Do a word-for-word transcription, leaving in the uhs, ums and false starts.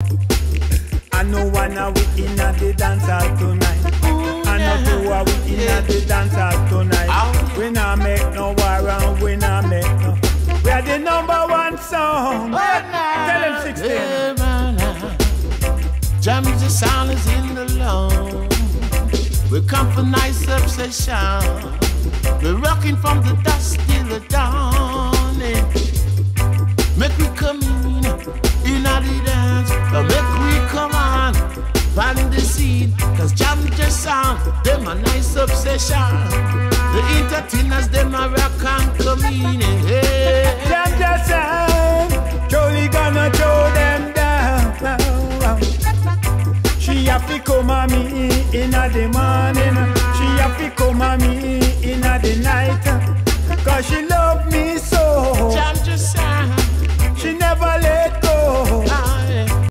I know one of we in the dance hall tonight. I know two of we in the dance hall tonight. We not make no war and we not make no. We are the number one song. Tell him sixteen. Jam Jah Sound is in the lawn. We come for nice obsession. We're rocking from the dusk till the dawn. Make we come in, in the dance. Make we come on, find the scene. Cause Jam Jah Sound, them a nice obsession. The entertainers, them a rock and